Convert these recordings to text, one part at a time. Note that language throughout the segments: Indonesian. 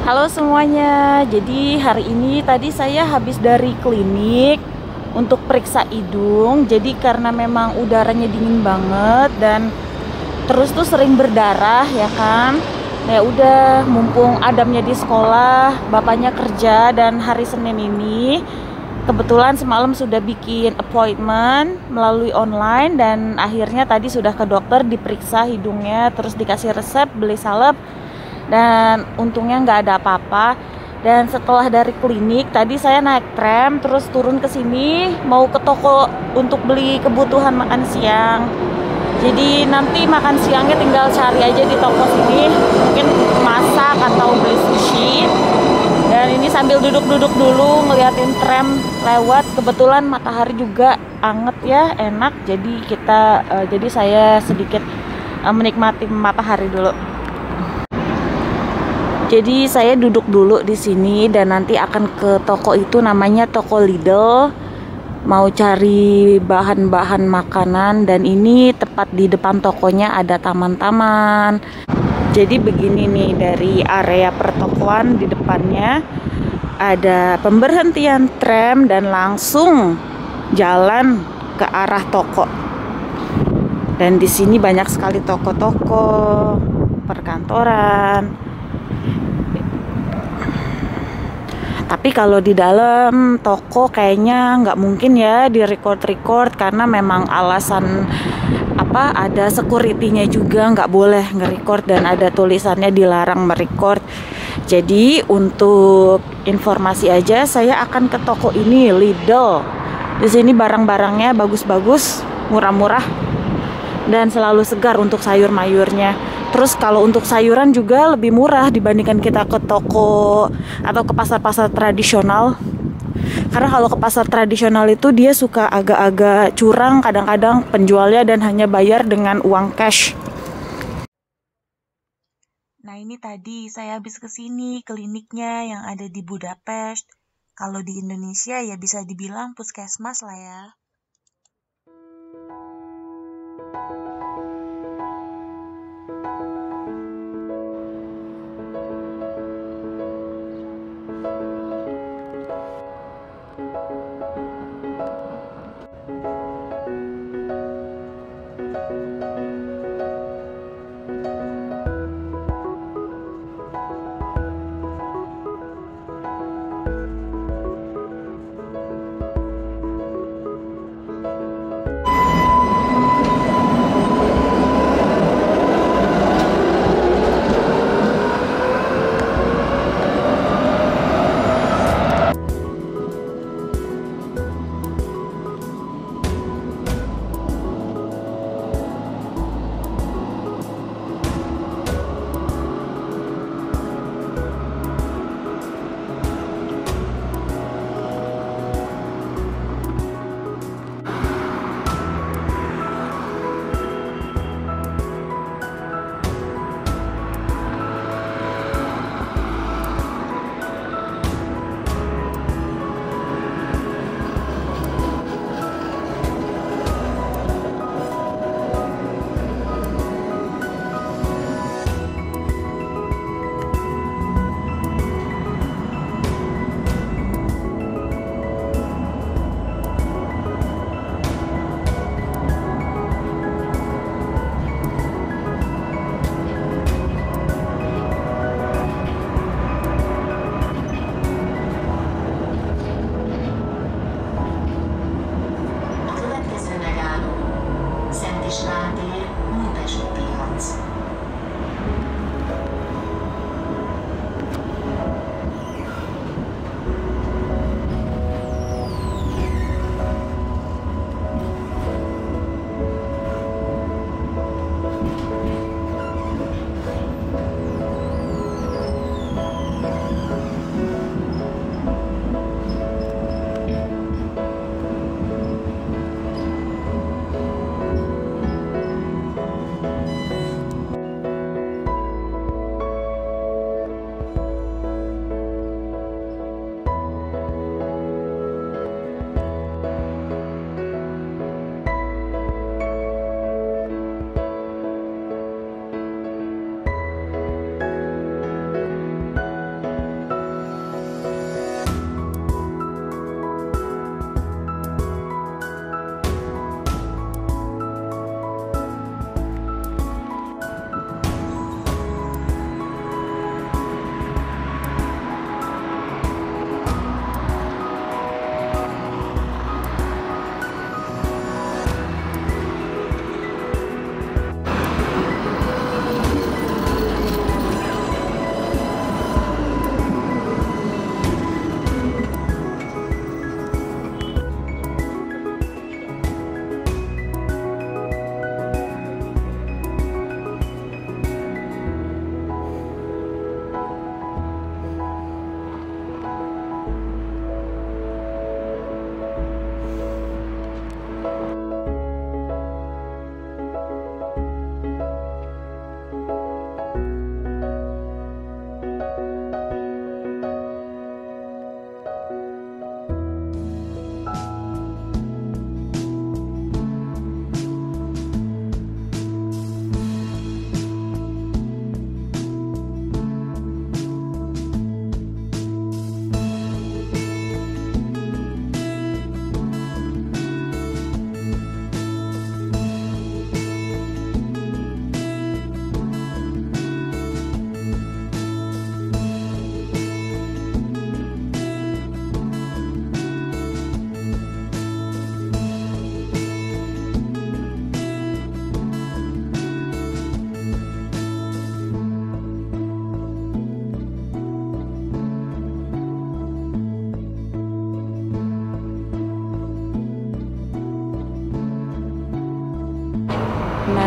Halo semuanya, jadi hari ini tadi saya habis dari klinik untuk periksa hidung. Jadi karena memang udaranya dingin banget dan terus tuh sering berdarah ya kan. Ya udah, mumpung Adamnya di sekolah, bapaknya kerja dan hari Senin ini kebetulan semalam sudah bikin appointment melalui online dan akhirnya tadi sudah ke dokter diperiksa hidungnya, terus dikasih resep beli salep dan untungnya nggak ada apa-apa. Dan setelah dari klinik tadi saya naik tram terus turun ke sini mau ke toko untuk beli kebutuhan makan siang. Jadi nanti makan siangnya tinggal cari aja di toko sini, mungkin masak atau beli sushi. Dan ini sambil duduk-duduk dulu ngeliatin tram lewat, kebetulan matahari juga anget ya, enak. Jadi saya sedikit menikmati matahari dulu. Jadi saya duduk dulu di sini dan nanti akan ke toko itu, namanya toko Lidl. Mau cari bahan-bahan makanan dan ini tepat di depan tokonya ada taman-taman. Jadi begini nih, dari area pertokoan di depannya ada pemberhentian tram dan langsung jalan ke arah toko. Dan di sini banyak sekali toko-toko, perkantoran. Tapi kalau di dalam toko kayaknya nggak mungkin ya di record karena memang alasan ada security-nya juga, nggak boleh nge-record dan ada tulisannya dilarang merecord. Jadi untuk informasi aja saya akan ke toko ini, Lidl. Di sini barang-barangnya bagus-bagus, murah-murah dan selalu segar untuk sayur-mayurnya. Terus kalau untuk sayuran juga lebih murah dibandingkan kita ke toko atau ke pasar-pasar tradisional. Karena kalau ke pasar tradisional itu dia suka agak-agak curang kadang-kadang penjualnya dan hanya bayar dengan uang cash. Nah ini tadi saya habis kesini kliniknya yang ada di Budapest. Kalau di Indonesia ya bisa dibilang puskesmas lah ya.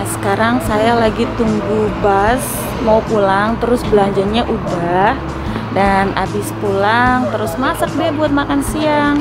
sekarang saya lagi tunggu bus mau pulang, terus belanjanya udah, dan abis pulang terus masak deh buat makan siang.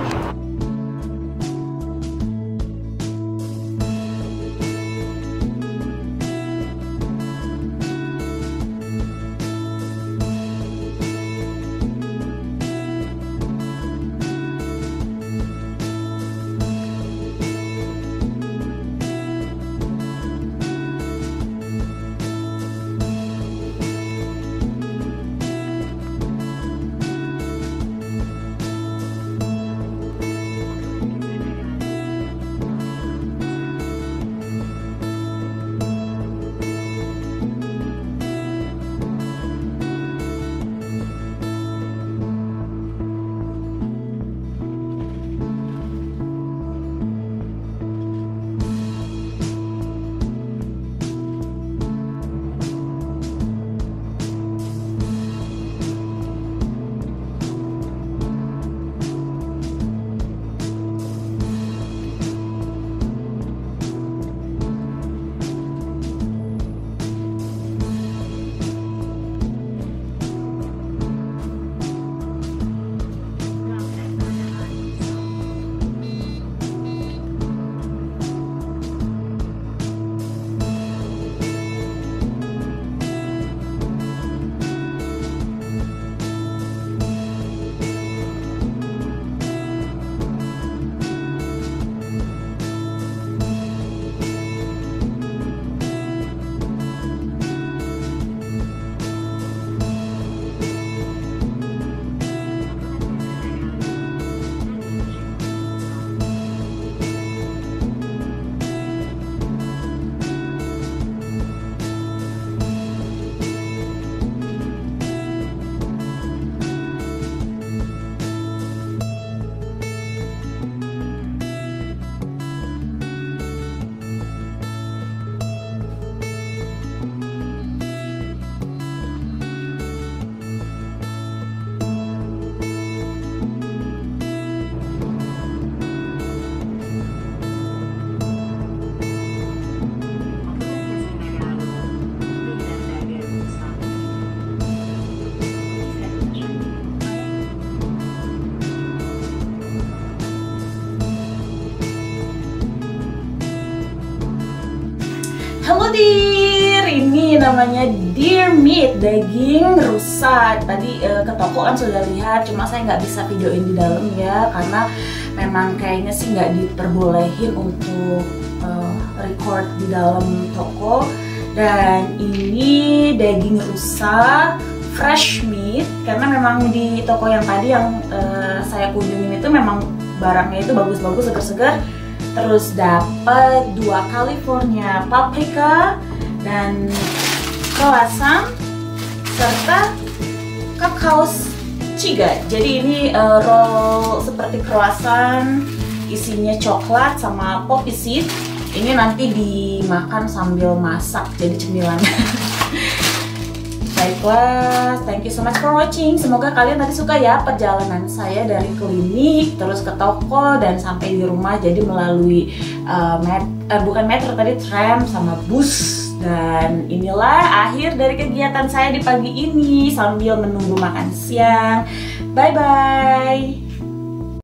Halo Dear, ini namanya Dear Meat, daging rusa. Tadi ke toko kan sudah lihat, cuma saya nggak bisa videoin di dalam ya, karena memang kayaknya sih nggak diperbolehin untuk record di dalam toko. Dan ini daging rusa fresh meat, karena memang di toko yang tadi yang saya kunjungin itu memang barangnya itu bagus-bagus, segar-segar. Terus dapat 2 California paprika dan croissant serta kakao chiga. Jadi ini roll seperti croissant, isinya coklat sama poppy seed. Ini nanti dimakan sambil masak, jadi cemilan. Baiklah, thank you so much for watching. Semoga kalian tadi suka ya perjalanan saya dari klinik terus ke toko dan sampai di rumah. Jadi melalui bukan metro tadi, tram sama bus. Dan inilah akhir dari kegiatan saya di pagi ini sambil menunggu makan siang. Bye bye.